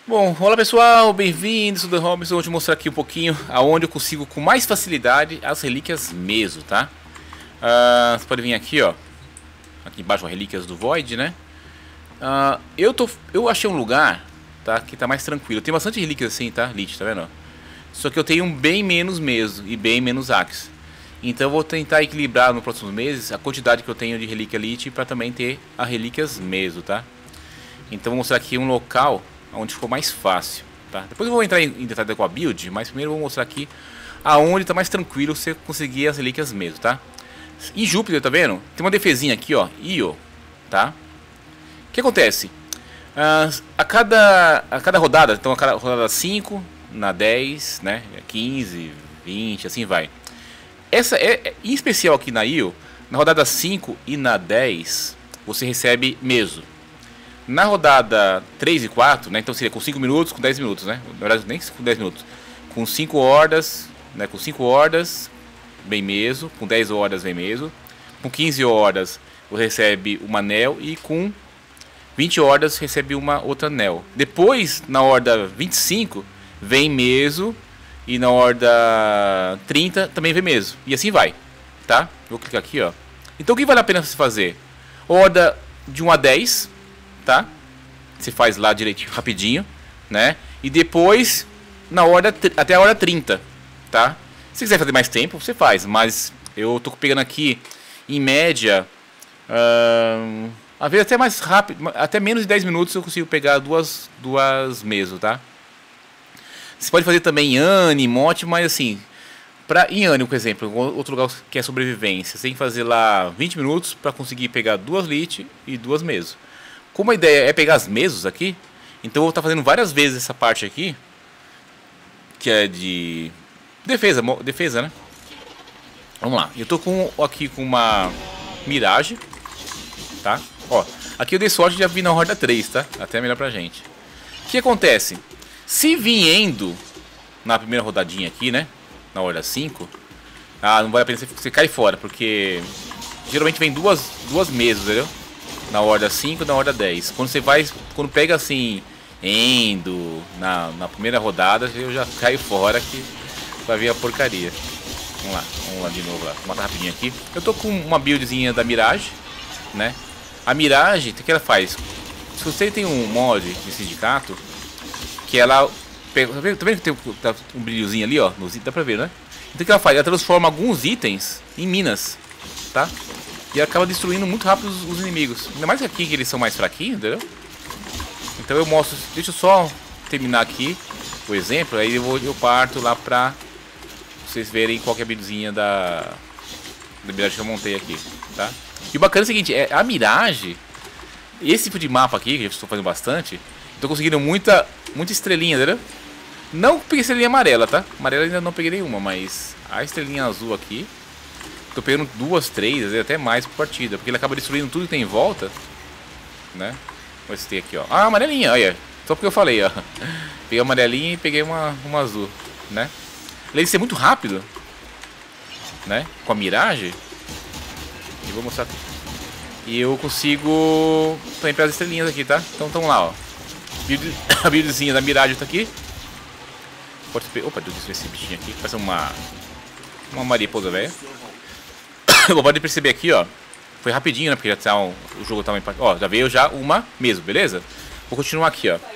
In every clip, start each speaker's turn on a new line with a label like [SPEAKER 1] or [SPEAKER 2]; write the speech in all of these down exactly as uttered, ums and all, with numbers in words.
[SPEAKER 1] Bom, olá pessoal, bem-vindos, sou o The Robinson. Vou te mostrar aqui um pouquinho aonde eu consigo com mais facilidade as relíquias Meso, tá? Uh, você pode vir aqui, ó, aqui embaixo, as relíquias do Void, né? Uh, eu, tô, eu achei um lugar, tá, que tá mais tranquilo. Tem bastante relíquias assim, tá, Lich, tá vendo? Só que eu tenho bem menos Meso e bem menos Axe. Então eu vou tentar equilibrar nos próximos meses a quantidade que eu tenho de relíquia Lich para também ter as relíquias Meso, tá? Então vou mostrar aqui um local onde ficou mais fácil, tá? Depois eu vou entrar em detalhe com a build, mas primeiro eu vou mostrar aqui aonde está mais tranquilo você conseguir as relíquias mesmo, tá? Em Júpiter, tá vendo? Tem uma defesinha aqui, ó, Io, tá? O que acontece? Uh, a, cada, a cada rodada, então a cada rodada cinco, na dez, né, quinze, vinte, assim vai. Essa é, é em especial aqui na Io, na rodada cinco e na dez, você recebe Meso. Na rodada três e quatro, né, então seria com cinco minutos, com dez minutos, né? Na verdade, nem com dez minutos. Com cinco hordas, né, com cinco hordas, vem Meso. Com dez hordas, vem Meso. Com quinze hordas, você recebe uma anel. E com vinte hordas, recebe uma outra anel. Depois, na horda vinte e cinco, vem Meso. E na horda trinta, também vem Meso. E assim vai, tá? Vou clicar aqui, ó. Então, o que vale a pena você fazer? Horda de um a dez... tá? Você faz lá direitinho, rapidinho, né? E depois na hora até a hora trinta, tá? Se quiser fazer mais tempo, você faz, mas eu tô pegando aqui em média, uh, às vezes até mais rápido, até menos de dez minutos eu consigo pegar duas duas Meso, tá? Você pode fazer também em Anne, Mote, mas assim, pra, em Anne, por exemplo, outro lugar que é sobrevivência, você tem que fazer lá vinte minutos para conseguir pegar duas Lich e duas Meso. Como a ideia é pegar as Mesos aqui, então eu vou estar fazendo várias vezes essa parte aqui, que é de defesa, defesa, né? Vamos lá, eu tô com, aqui com uma Mirage, tá? Ó, aqui eu dei sorte de já vir na horda três, tá? Até melhor pra gente. O que acontece? Se vindo na primeira rodadinha aqui, né? Na horda cinco, ah, não vale a pena você, você cair fora, porque geralmente vem duas, duas Mesos, entendeu? Na horda cinco, na horda dez. Quando você vai, quando pega assim, Endo, na, na primeira rodada, eu já caio fora que vai vir a porcaria. Vamos lá, vamos lá de novo lá. Vou matar rapidinho aqui. Eu tô com uma buildzinha da Mirage, né? A Mirage, o que ela faz? Se você tem um mod de sindicato, que ela pega, tá vendo, tá vendo que tem tá um brilhozinho ali, ó? Dá pra ver, né? Então o que ela faz? Ela transforma alguns itens em minas, tá? E acaba destruindo muito rápido os, os inimigos. Ainda mais aqui que eles são mais fraquinhos, entendeu? Então eu mostro. Deixa eu só terminar aqui o exemplo. Aí eu, vou, eu parto lá pra vocês verem qual que é a buildzinha da, da Mirage que eu montei aqui, tá? E o bacana é o seguinte: é, a Mirage, esse tipo de mapa aqui, que eu estou fazendo bastante, estou conseguindo muita, muita estrelinha, entendeu? Não peguei estrelinha amarela, tá? Amarela ainda não peguei nenhuma, mas a estrelinha azul aqui. Tô pegando duas, três, até mais por partida, porque ele acaba destruindo tudo que tem em volta, né? Vamos ver se tem aqui, ó. Ah, amarelinha, olha. Só porque eu falei, ó. Peguei a amarelinha e peguei uma, uma azul, né? Além de ser muito rápido, né? Com a Mirage. E vou mostrar aqui. E eu consigo também pegar as estrelinhas aqui, tá? Então estão lá, ó. Build, a buildzinha da Mirage tá aqui. Pode ser... Opa, deixa eu ver esse bichinho aqui. Parece uma... Uma mariposa velha. Pode perceber aqui, ó. Foi rapidinho, né? Porque já tá um, o jogo tá uma... Ó, já veio já uma mesmo, beleza? Vou continuar aqui, ó.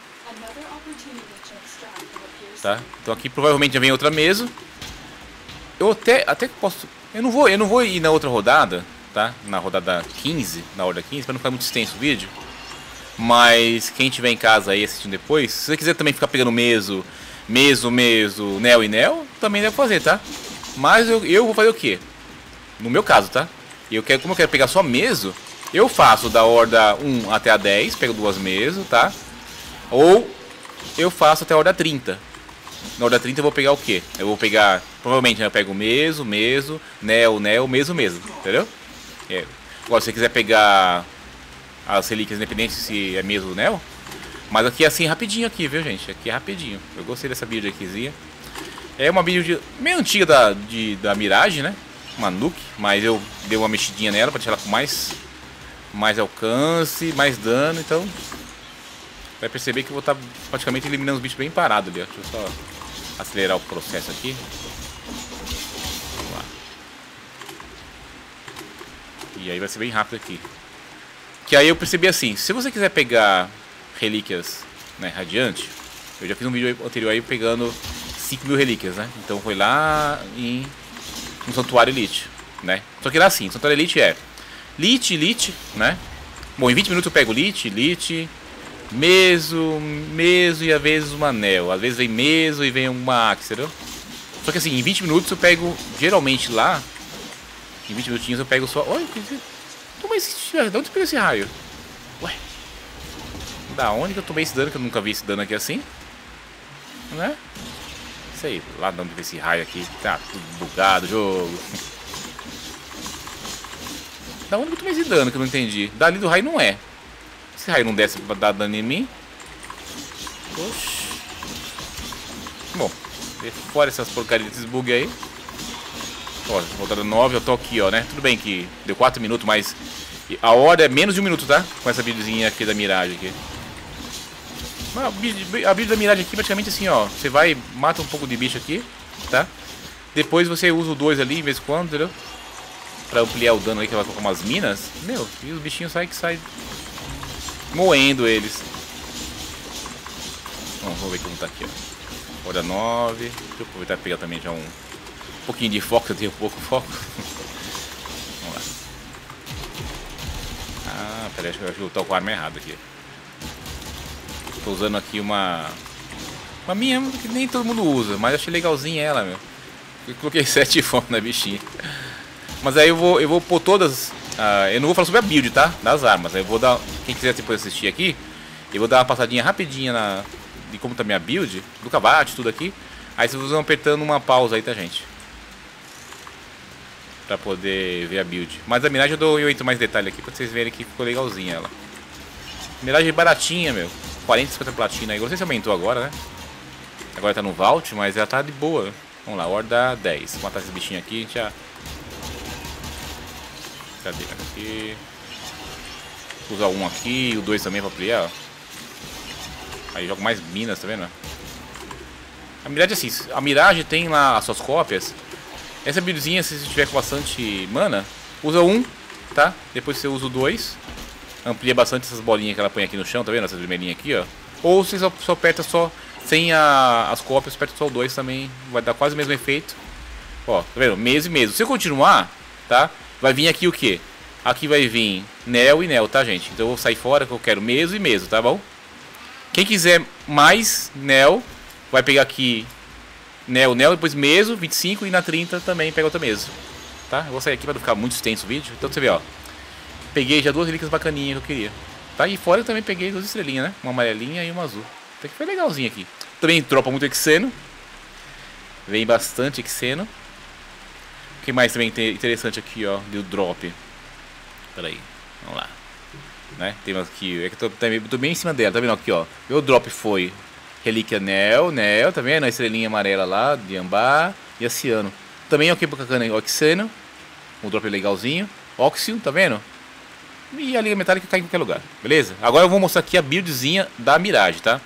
[SPEAKER 1] Tá? Então aqui provavelmente já vem outra Meso. Eu até, até que posso... Eu não vou, eu não vou ir na outra rodada, tá? Na rodada quinze, na horda quinze, pra não ficar muito extenso o vídeo. Mas quem tiver em casa aí assistindo depois, se você quiser também ficar pegando Meso, Meso, Meso, Nel e Nel, também deve fazer, tá? Mas eu, eu vou fazer o quê? No meu caso, tá? Eu quero, como eu quero pegar só Meso, eu faço da horda um até a dez, pego duas Meso, tá? Ou eu faço até a horda trinta. Na horda trinta eu vou pegar o quê? Eu vou pegar, provavelmente né, eu pego Meso, Meso, Nel, Nel, Meso, Meso, entendeu? É. Agora, se você quiser pegar as relíquias independentes, se é Meso ou Nel, mas aqui é assim rapidinho aqui, viu, gente? Aqui é rapidinho. Eu gostei dessa build aqui. É uma build meio antiga da, de, da Mirage, né? Uma Nuke, mas eu dei uma mexidinha nela para deixar ela com mais, mais alcance, mais dano, então vai perceber que eu vou estar praticamente eliminando os bichos bem parados ali, ó. Deixa eu só acelerar o processo aqui. Vamos lá. E aí vai ser bem rápido aqui. Que aí eu percebi assim, se você quiser pegar relíquias, né, radiante, eu já fiz um vídeo anterior aí pegando cinco mil relíquias, né? Então foi lá em um Santuário Elite, né? Só que lá assim, Santuário Elite é Lich, Lich, né? Bom, em vinte minutos eu pego Lich, Lich, Meso, Meso e às vezes uma Anel. Às vezes vem Meso e vem uma Axe, entendeu? Só que assim, em vinte minutos eu pego, geralmente lá, em vinte minutinhos eu pego só... Olha, toma esse... De onde você pegou esse raio? Ué? Da onde que eu tomei esse dano, que eu nunca vi esse dano aqui assim? Né? Isso aí, lá de onde veio esse raio aqui. Tá tudo bugado o jogo. Da onde que eu tomei esse dano que eu não entendi? Dali do raio não é. Esse raio não desce pra dar dano em mim. Oxi. Bom, fora essas porcarias desses bugs aí. Ó, voltada nove, eu tô aqui, ó, né? Tudo bem que deu quatro minutos, mas a hora é menos de um minuto, tá? Com essa buildzinha aqui da Mirage aqui. A build, a build da Mirage aqui praticamente assim, ó. Você vai, mata um pouco de bicho aqui, tá? Depois você usa o dois ali, de vez em quando, entendeu? Pra ampliar o dano aí, que vai colocar umas minas. Meu, e os bichinhos saem que saem moendo eles. Bom, vamos ver como tá aqui, ó. Hora nove. Deixa eu aproveitar e pegar também já um... Um pouquinho de foco, eu tenho pouco foco. Vamos lá. Ah, peraí, acho que eu tô com a arma errada aqui. Tô usando aqui uma... Uma minha que nem todo mundo usa, mas achei legalzinha ela, meu. Eu coloquei sete focos na bichinha. Mas aí eu vou, eu vou pôr todas... Uh, eu não vou falar sobre a build, tá? Das armas. Aí eu vou dar... Quem quiser depois assistir aqui, eu vou dar uma passadinha rapidinha na... de como tá minha build, do combate, tudo aqui. Aí vocês vão apertando uma pausa aí, tá, gente? Pra poder ver a build. Mas a Mirage eu, dou, eu entro mais detalhe aqui pra vocês verem que ficou legalzinha ela. Mirage baratinha, meu. quarenta, cinquenta platina aí. Não sei se aumentou agora, né? Agora tá no Vault, mas ela tá de boa. Vamos lá, horda dez. Vou matar esses bichinhos aqui, a gente já... Cadê? Aqui. Vou usar um aqui e o dois também pra ampliar, ó. Aí jogo mais minas, tá vendo? A Mirage assim, a Mirage tem lá as suas cópias. Essa buildzinha, se você tiver com bastante mana, usa um, tá? Depois você usa o dois. Amplia bastante essas bolinhas que ela põe aqui no chão, tá vendo? Essas vermelhinhas aqui, ó. Ou você só, só aperta só, sem a, as cópias, aperta só o dois também. Vai dar quase o mesmo efeito. Ó, tá vendo? Mesmo e mesmo. Se eu continuar, tá? Vai vir aqui o quê? Aqui vai vir Nel e Nel, tá, gente? Então eu vou sair fora que eu quero mesmo e mesmo, tá bom? Quem quiser mais Nel, vai pegar aqui... Nel, Nel, depois Meso, vinte e cinco e na trinta também pega outra Meso. Tá? Eu vou sair aqui pra não ficar muito extenso o vídeo. Então você vê, ó. Peguei já duas relíquias bacaninhas que eu queria. Tá? E fora eu também peguei duas estrelinhas, né? Uma amarelinha e uma azul. Até que foi legalzinho aqui. Também dropa muito Exeno. Vem bastante Exeno. O que mais também tem interessante aqui, ó, do drop. Pera aí. Vamos lá. Né? Tem aqui. É que eu tô, eu tô bem em cima dela, tá vendo aqui, ó. Meu drop foi Relíquia Nel, Nel, tá vendo? A estrelinha amarela lá, de Ambar e Ciano. Também aqui pra cacana Oxeno. Um drop legalzinho. Oxium, tá vendo? E a liga metálica cai em qualquer lugar, beleza? Agora eu vou mostrar aqui a buildzinha da Mirage, tá?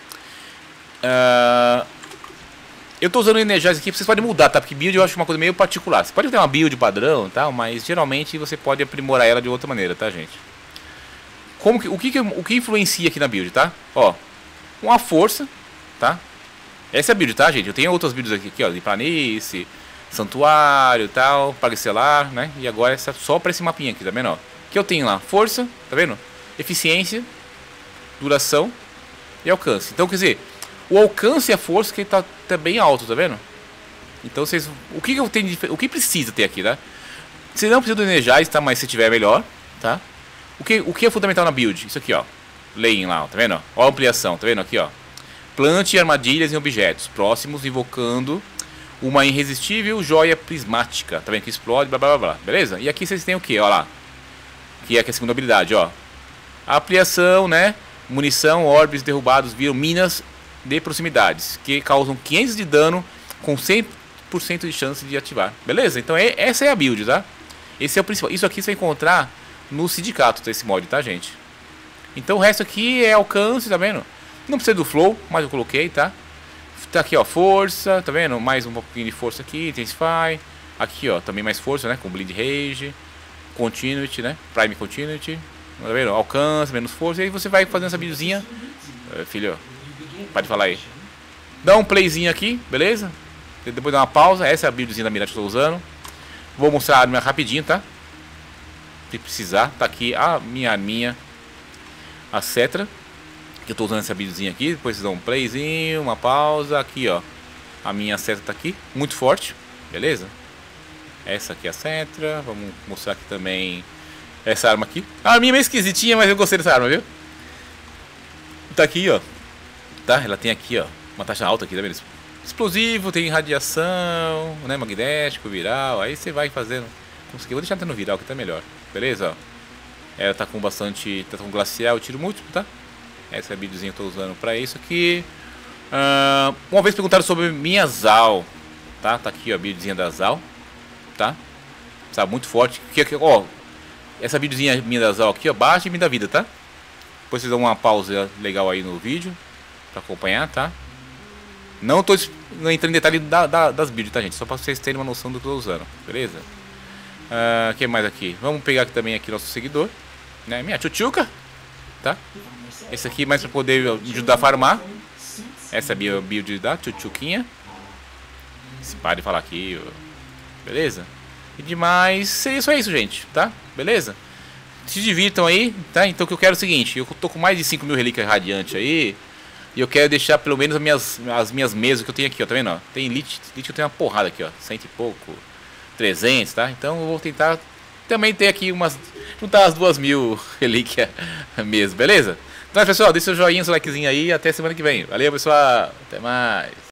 [SPEAKER 1] Uh, eu tô usando o Energize aqui, vocês podem mudar, tá? Porque build eu acho uma coisa meio particular. Você pode ter uma build padrão e tal, mas geralmente você pode aprimorar ela de outra maneira, tá, gente? Como que, o, que, o que influencia aqui na build, tá? Ó, uma força, tá? Essa é a build, tá, gente? Eu tenho outras builds aqui, aqui ó, de planície, santuário e tal, parcelar, né? E agora essa só pra esse mapinha aqui, tá vendo, ó? Que eu tenho lá, força, tá vendo? Eficiência, duração e alcance. Então, quer dizer, o alcance e a força que tá, tá bem alto, tá vendo? Então, vocês, o que, que eu tenho de, o que precisa ter aqui, tá? Você não precisa do Energize, tá? Mas se tiver, melhor, tá? O que, o que é fundamental na build? Isso aqui, ó. Lane lá, ó, tá vendo? Ó a ampliação, tá vendo aqui, ó? Plante armadilhas em objetos próximos, invocando uma irresistível joia prismática, tá vendo? Que explode, blá blá blá, beleza? E aqui vocês têm o que, ó lá? Que é a segunda habilidade, ó. A ampliação, né? Munição, orbes derrubados viram minas de proximidades, que causam quinhentos de dano com cem por cento de chance de ativar. Beleza? Então é, essa é a build, tá? Esse é o principal. Isso aqui você vai encontrar no sindicato, tá? Esse mod, tá, gente? Então o resto aqui é alcance, tá vendo? Não precisa do flow, mas eu coloquei, tá? Tá aqui, ó, força, tá vendo? Mais um pouquinho de força aqui, intensify. Aqui, ó, também mais força, né? Com bleed rage, continuity, né? Prime continuity, tá vendo? Alcance, menos força. E aí você vai fazendo essa videozinha. É, filho, pode falar aí. Dá um playzinho aqui, beleza? Depois dá uma pausa. Essa é a buildzinha da Mirage que eu tô usando. Vou mostrar a arma rapidinho, tá? Se precisar, tá aqui a minha arminha, a Cetra, que eu tô usando essa buildzinha aqui. Depois vocês dão um playzinho, uma pausa. Aqui, ó, a minha Cetra tá aqui, muito forte, beleza? Essa aqui é a Cetra. Vamos mostrar aqui também essa arma aqui. A arminha é meio esquisitinha, mas eu gostei dessa arma, viu? Tá aqui, ó. Tá? Ela tem aqui, ó, uma taxa alta aqui, tá vendo? Explosivo, tem radiação, né? Magnético, viral. Aí você vai fazendo. Consegui. Vou deixar tendo viral que tá melhor. Beleza, ó. Ela tá com bastante. Tá com glacial, tiro múltiplo, tá? Essa é a buildzinha que eu tô usando pra isso aqui. Uh, uma vez perguntaram sobre minha Zal. Tá? Tá aqui, ó, a buildzinha da Zal. Tá? Sabe, muito forte. Que, que, ó, essa buildzinha minha da Zal aqui, ó, baixa e me dá vida, tá? Depois vocês dão uma pausa legal aí no vídeo pra acompanhar, tá? Não tô entrando em detalhe da, da, das builds, tá, gente? Só pra vocês terem uma noção do que eu tô usando, beleza? O uh, que mais aqui? Vamos pegar aqui também aqui nosso seguidor, né? Minha tchutchuca, tá? Esse aqui mais pra poder me ajudar a farmar. Essa é a minha build da tchutchuquinha. Se pare de falar aqui, beleza? E demais, seria só isso, gente, tá? Beleza? Se divirtam aí, tá? Então o que eu quero é o seguinte, eu tô com mais de cinco mil relíquias radiantes aí. E eu quero deixar pelo menos as minhas, as minhas mesas que eu tenho aqui, ó, tá vendo? Ó? Tem Elite, Elite eu tenho uma porrada aqui, ó, cento e pouco, trezentos, tá? Então eu vou tentar também ter aqui umas, juntar as duas mil relíquias mesmo, beleza? Então pessoal, deixa seu joinha, seu likezinho aí, até semana que vem. Valeu pessoal, até mais.